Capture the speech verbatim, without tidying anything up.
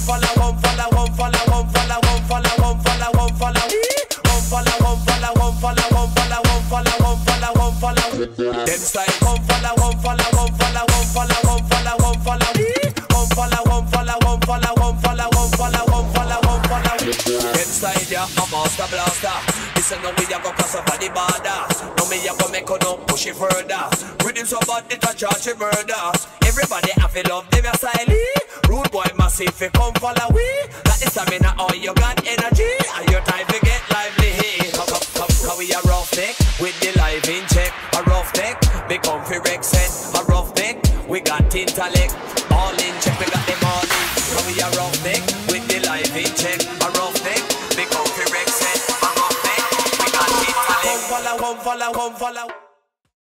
follow, one follow, one follow, one follow, one follow, one follow, one follow, one follow, one follow, one follow, one follow, one follow, one follow, one follow. Them style, one follow, one follow, one follow, one follow, one follow, one follow, one follow, one follow, one follow, one follow, one follow, one follow, one follow. Them style, yeah, a master blaster. Listen, now we a go cross up on the border. Now me a go make no push it further. Rhythm so bad it a charge a murder. Everybody have to love them your style. Rude boy massive fi come follow we. That is stamina, all you got energy. And your time to get lively. Come, come, come, come we a rough neck with the live in check. A rough neck, become fi Rex set. A rough neck, we got intellect. All in check, we got them all in. Come we a rough neck with the live in check. A rough neck, become fi Rex set. A rough neck, we got intellect. Come follow, come follow, come follow.